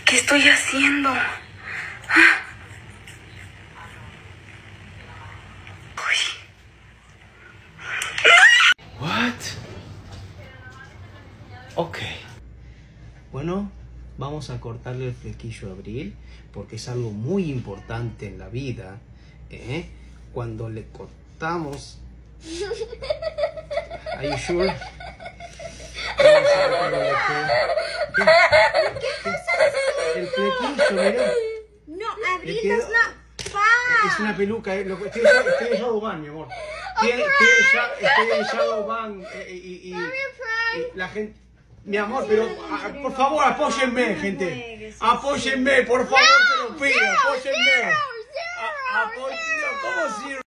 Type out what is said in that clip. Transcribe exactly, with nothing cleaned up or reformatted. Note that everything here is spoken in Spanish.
¿Qué estoy haciendo? What? Ok. Bueno, vamos a cortarle el flequillo a Abril porque es algo muy importante en la vida. ¿eh? Cuando le cortamos... Are you sure? Vamos a ver cómo le queda. El flequillo, mira. No, Abril, quedó... that's not fun. Es una peluca, eh. Estoy, estoy en Shadowban, mi amor. Estoy, estoy, en, estoy en Shadowban eh, y, y, y, y la gente... Mi amor, pero a, por favor, apóyenme, gente. Apóyenme, por favor, te lo pido. Apóyenme. Apóyenme. ¿Cómo sirve?